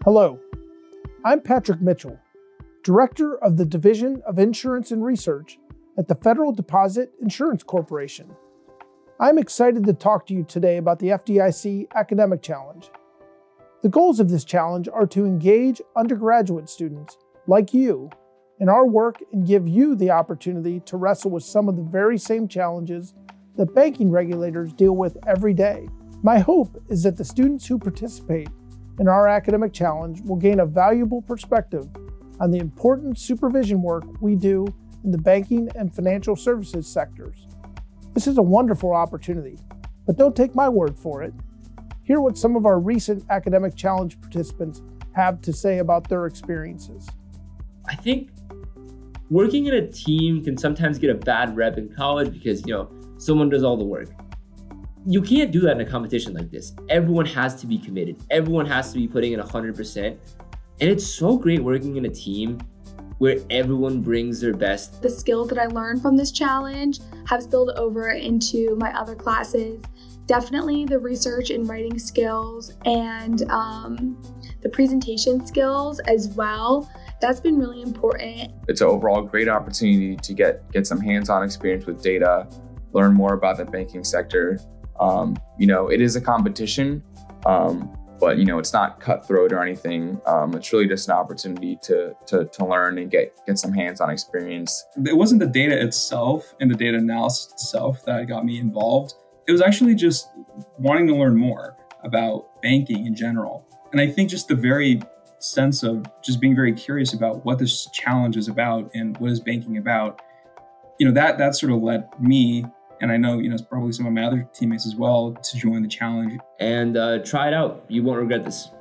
Hello, I'm Patrick Mitchell, Director of the Division of Insurance and Research at the Federal Deposit Insurance Corporation. I'm excited to talk to you today about the FDIC Academic Challenge. The goals of this challenge are to engage undergraduate students like you in our work and give you the opportunity to wrestle with some of the very same challenges that banking regulators deal with every day. My hope is that the students who participate in our academic challenge will gain a valuable perspective on the important supervision work we do in the banking and financial services sectors. This is a wonderful opportunity, but don't take my word for it. Hear what some of our recent academic challenge participants have to say about their experiences. I think working in a team can sometimes get a bad rep in college because, someone does all the work. You can't do that in a competition like this. Everyone has to be committed. Everyone has to be putting in 100%. And it's so great working in a team where everyone brings their best. The skills that I learned from this challenge have spilled over into my other classes. Definitely the research and writing skills and the presentation skills as well. That's been really important. It's an overall great opportunity to get some hands-on experience with data, learn more about the banking sector. It is a competition, but it's not cutthroat or anything. It's really just an opportunity to learn and get some hands-on experience. It wasn't the data itself and the data analysis itself that got me involved. It was actually just wanting to learn more about banking in general. And I think just the very sense of just being very curious about what this challenge is about and what is banking about, that sort of led me, and I know, probably some of my other teammates as well, to join the challenge. And try it out. You won't regret this.